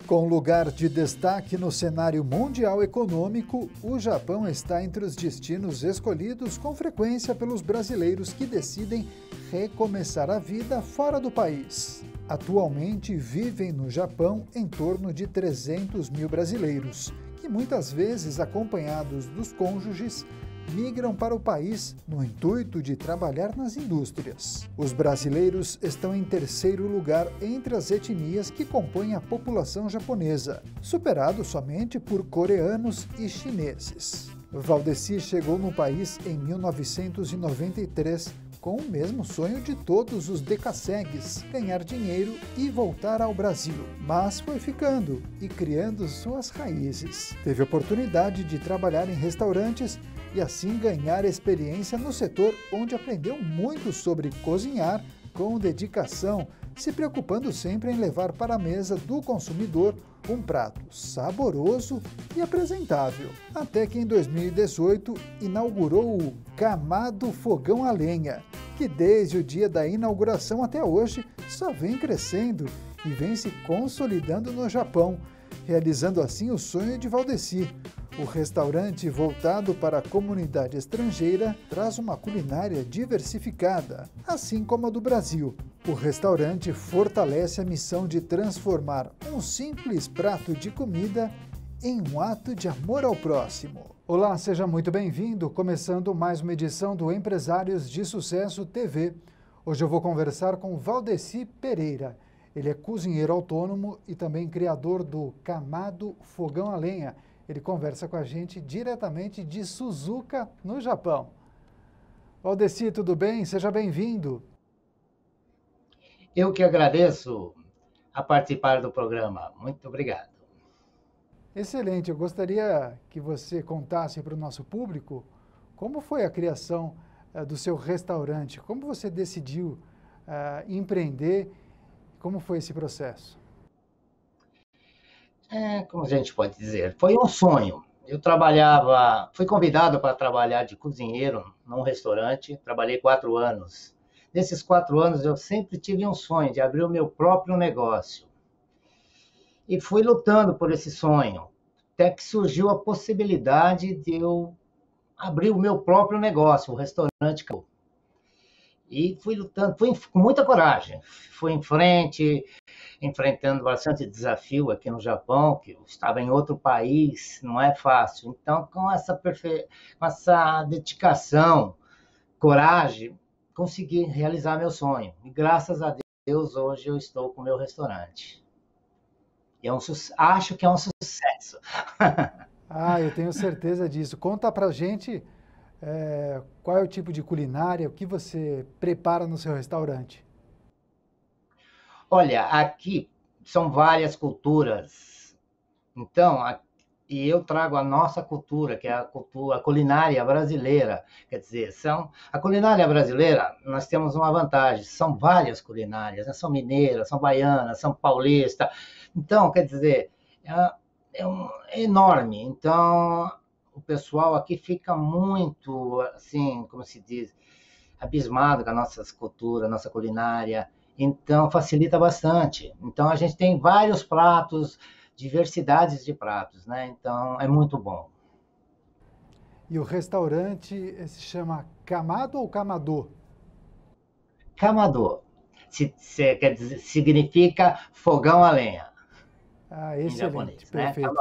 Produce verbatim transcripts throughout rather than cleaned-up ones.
Com lugar de destaque no cenário mundial econômico, o Japão está entre os destinos escolhidos com frequência pelos brasileiros que decidem recomeçar a vida fora do país. Atualmente vivem no Japão em torno de trezentos mil brasileiros, que muitas vezes, acompanhados dos cônjuges, migram para o país no intuito de trabalhar nas indústrias. Os brasileiros estão em terceiro lugar entre as etnias que compõem a população japonesa, superado somente por coreanos e chineses. Valdeci chegou no país em mil novecentos e noventa e três com o mesmo sonho de todos os decassegues, ganhar dinheiro e voltar ao Brasil. Mas foi ficando e criando suas raízes. Teve oportunidade de trabalhar em restaurantes e assim ganhar experiência no setor onde aprendeu muito sobre cozinhar com dedicação, se preocupando sempre em levar para a mesa do consumidor um prato saboroso e apresentável. Até que em dois mil e dezoito inaugurou o Kamado Fogão a Lenha, que desde o dia da inauguração até hoje só vem crescendo e vem se consolidando no Japão, realizando assim o sonho de Valdeci. O restaurante voltado para a comunidade estrangeira traz uma culinária diversificada, assim como a do Brasil. O restaurante fortalece a missão de transformar um simples prato de comida em um ato de amor ao próximo. Olá, seja muito bem-vindo, começando mais uma edição do Empresários de Sucesso T V. Hoje eu vou conversar com Valdeci Pereira. Ele é cozinheiro autônomo e também criador do Kamado Fogão a Lenha. Ele conversa com a gente diretamente de Suzuka, no Japão. Valdeci, tudo bem? Seja bem-vindo. Eu que agradeço a participar do programa. Muito obrigado. Excelente. Eu gostaria que você contasse para o nosso público como foi a criação uh, do seu restaurante, como você decidiu uh, empreender, como foi esse processo? É, como a gente pode dizer, foi um sonho. Eu trabalhava, fui convidado para trabalhar de cozinheiro num restaurante, trabalhei quatro anos. Nesses quatro anos eu sempre tive um sonho de abrir o meu próprio negócio. E fui lutando por esse sonho, até que surgiu a possibilidade de eu abrir o meu próprio negócio, o restaurante. E fui lutando, fui com muita coragem, fui em frente, enfrentando bastante desafio aqui no Japão, que eu estava em outro país, não é fácil. Então, com essa, perfe... com essa dedicação, coragem, consegui realizar meu sonho. E graças a Deus, hoje eu estou com o meu restaurante. E é um su... acho que é um sucesso. Ah, eu tenho certeza disso. Conta pra gente é, qual é o tipo de culinária, o que você prepara no seu restaurante. Olha, aqui são várias culturas. Então, a... e eu trago a nossa cultura, que é a cultura a culinária brasileira. Quer dizer, são a culinária brasileira, nós temos uma vantagem, são várias culinárias, né? São mineiras, são baianas, são paulistas. Então, quer dizer, é, é, um, é enorme. Então, o pessoal aqui fica muito, assim, como se diz, abismado com a nossa cultura, a nossa culinária. Então, facilita bastante. Então, a gente tem vários pratos, diversidades de pratos, né? Então, é muito bom. E o restaurante se chama Kamado ou Kamado? Kamado, se, se, quer dizer, significa fogão a lenha, Ah, em excelente, japonês, né? perfeito.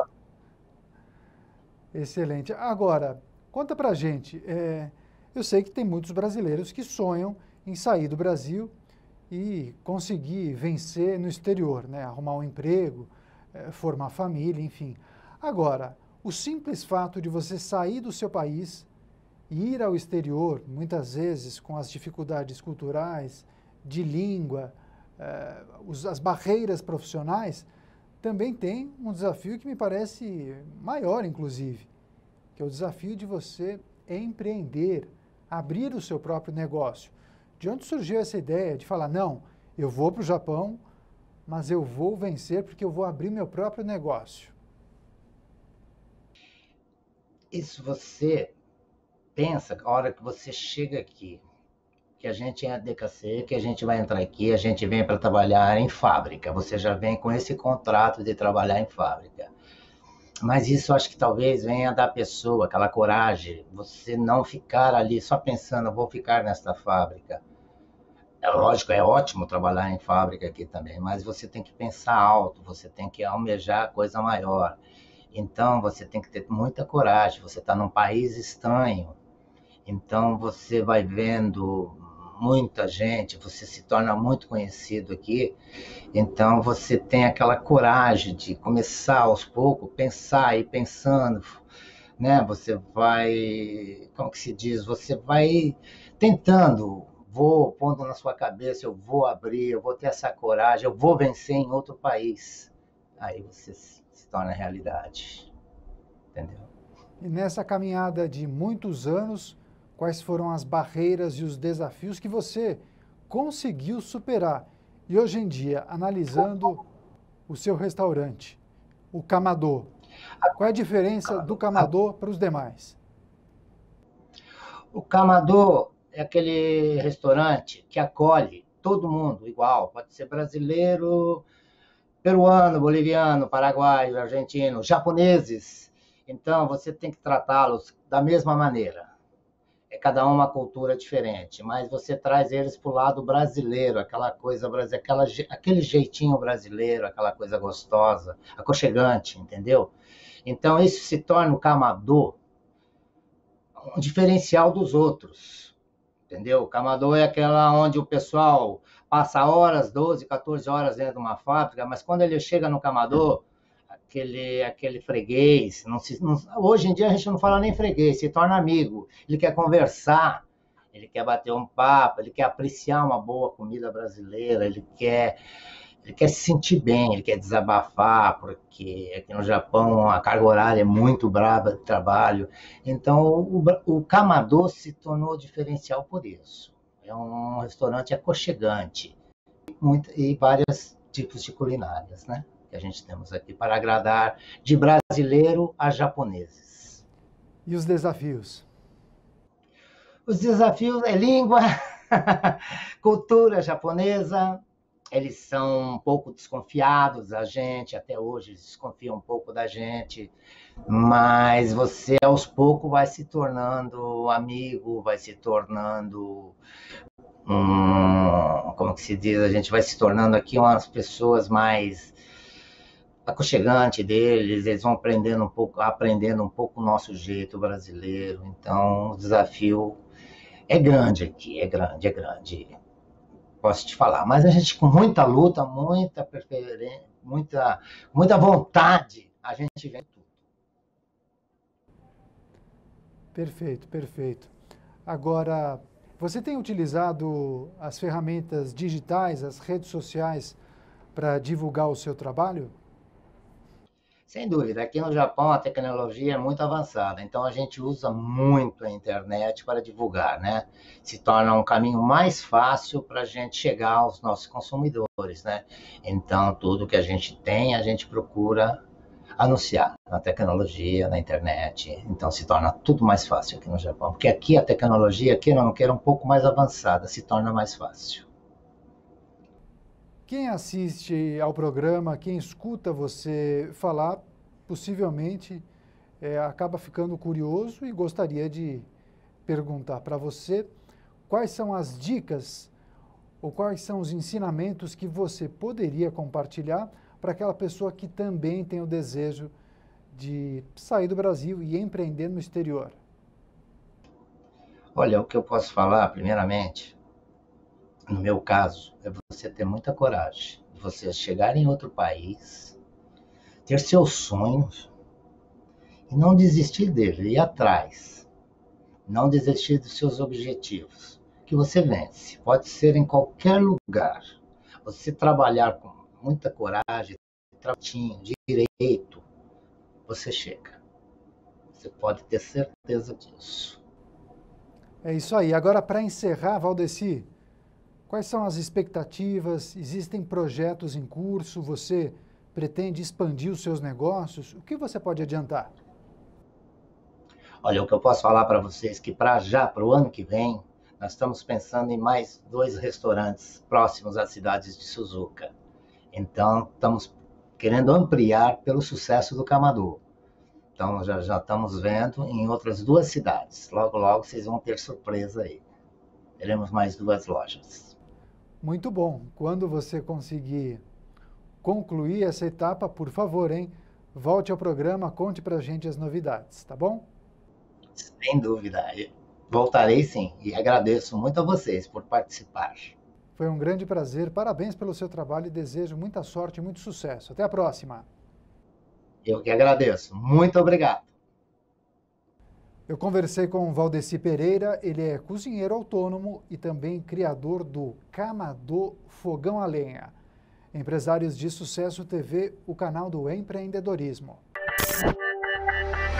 Excelente. Agora, conta pra gente, é, eu sei que tem muitos brasileiros que sonham em sair do Brasil e conseguir vencer no exterior, né? Arrumar um emprego, é, formar família, enfim. Agora, o simples fato de você sair do seu país e ir ao exterior, muitas vezes com as dificuldades culturais, de língua, eh, os, as barreiras profissionais, também tem um desafio que me parece maior, inclusive, que é o desafio de você empreender, abrir o seu próprio negócio. De onde surgiu essa ideia de falar, não, eu vou para o Japão, mas eu vou vencer porque eu vou abrir meu próprio negócio? Isso você pensa, a hora que você chega aqui, que a gente é D K C, que a gente vai entrar aqui, a gente vem para trabalhar em fábrica. Você já vem com esse contrato de trabalhar em fábrica. Mas isso acho que talvez venha da pessoa, aquela coragem, você não ficar ali só pensando, vou ficar nesta fábrica. É lógico, é ótimo trabalhar em fábrica aqui também, mas você tem que pensar alto, você tem que almejar coisa maior. Então, você tem que ter muita coragem, você está num país estranho, então você vai vendo muita gente, você se torna muito conhecido aqui, então você tem aquela coragem de começar aos poucos, pensar e pensando, né? Você vai, como que se diz, você vai tentando, vou pondo na sua cabeça, eu vou abrir, eu vou ter essa coragem, eu vou vencer em outro país. Aí você se torna realidade, entendeu? E nessa caminhada de muitos anos, quais foram as barreiras e os desafios que você conseguiu superar? E hoje em dia, analisando o seu restaurante, o Kamadô, qual é a diferença do Kamadô para os demais? O Kamadô é aquele restaurante que acolhe todo mundo igual, pode ser brasileiro, peruano, boliviano, paraguaio, argentino, japoneses. Então, você tem que tratá-los da mesma maneira. É cada uma cultura diferente, mas você traz eles para o lado brasileiro, aquela coisa brasileira, aquela, aquele jeitinho brasileiro, aquela coisa gostosa, aconchegante, entendeu? Então, isso se torna o Kamadô um diferencial dos outros, entendeu? O Kamadô é aquela onde o pessoal passa horas, doze, quatorze horas dentro de uma fábrica, mas quando ele chega no Kamadô, aquele, aquele freguês, não se, não, hoje em dia a gente não fala nem freguês, se torna amigo, ele quer conversar, ele quer bater um papo, ele quer apreciar uma boa comida brasileira, ele quer, ele quer se sentir bem, ele quer desabafar, porque aqui no Japão a carga horária é muito brava de trabalho, então o, o Kamadô se tornou diferencial por isso. É um restaurante aconchegante, muito, e vários tipos de culinárias, né? Que a gente temos aqui para agradar de brasileiro a japoneses. E os desafios? Os desafios é língua, cultura japonesa, eles são um pouco desconfiados da gente, até hoje eles desconfiam um pouco da gente, mas você aos poucos vai se tornando amigo, vai se tornando, hum, como que se diz, a gente vai se tornando aqui umas pessoas mais aconchegante deles, eles vão aprendendo um pouco, aprendendo um pouco o nosso jeito brasileiro. Então, o desafio é grande aqui, é grande, é grande. Posso te falar, mas a gente com muita luta, muita preferência, muita, muita vontade, a gente vem tudo. Perfeito, perfeito. Agora, você tem utilizado as ferramentas digitais, as redes sociais, para divulgar o seu trabalho? Sem dúvida, aqui no Japão a tecnologia é muito avançada, então a gente usa muito a internet para divulgar, né? Se torna um caminho mais fácil para a gente chegar aos nossos consumidores, né? Então tudo que a gente tem, a gente procura anunciar na tecnologia, na internet, então se torna tudo mais fácil aqui no Japão, porque aqui a tecnologia, queira ou não queira, um pouco mais avançada, se torna mais fácil. Quem assiste ao programa, quem escuta você falar, possivelmente é, acaba ficando curioso e gostaria de perguntar para você quais são as dicas ou quais são os ensinamentos que você poderia compartilhar para aquela pessoa que também tem o desejo de sair do Brasil e empreender no exterior. Olha, o que eu posso falar, primeiramente, no meu caso, é você ter muita coragem de você chegar em outro país, ter seus sonhos e não desistir dele, ir atrás, não desistir dos seus objetivos, que você vence. Pode ser em qualquer lugar. Você trabalhar com muita coragem, tratinho, direito, você chega. Você pode ter certeza disso. É isso aí. Agora, para encerrar, Valdeci, quais são as expectativas? Existem projetos em curso? Você pretende expandir os seus negócios? O que você pode adiantar? Olha, o que eu posso falar para vocês é que para já, para o ano que vem, Nós estamos pensando em mais dois restaurantes próximos às cidades de Suzuka. Então, estamos querendo ampliar pelo sucesso do Kamador. Então, já, já estamos vendo em outras duas cidades. Logo, logo, vocês vão ter surpresa aí. Teremos mais duas lojas. Muito bom. Quando você conseguir concluir essa etapa, por favor, hein? Volte ao programa, conte pra gente as novidades, tá bom? Sem dúvida. Voltarei sim. E agradeço muito a vocês por participar. Foi um grande prazer. Parabéns pelo seu trabalho e desejo muita sorte e muito sucesso. Até a próxima. Eu que agradeço. Muito obrigado. Eu conversei com o Valdeci Pereira, ele é cozinheiro autônomo e também criador do Kamador Fogão a Lenha. Empresários de Sucesso T V, o canal do empreendedorismo.